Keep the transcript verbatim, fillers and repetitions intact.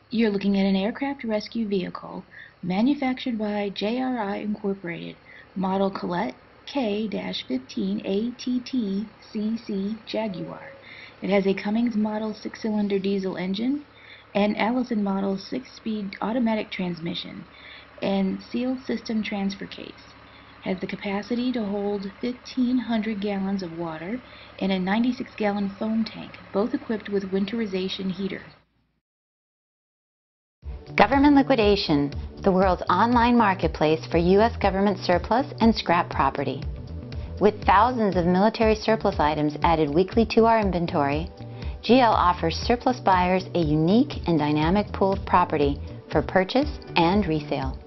You're looking at an aircraft rescue vehicle manufactured by J R I Incorporated, model Colet K fifteen A T T C C Jaguar. It has a Cummins Model six-cylinder diesel engine, an Allison Model six-speed automatic transmission, and sealed system transfer case. Has the capacity to hold fifteen hundred gallons of water and a ninety-six gallon foam tank, both equipped with winterization heater. Government Liquidation, the world's online marketplace for U S government surplus and scrap property. With thousands of military surplus items added weekly to our inventory, G L offers surplus buyers a unique and dynamic pool of property for purchase and resale.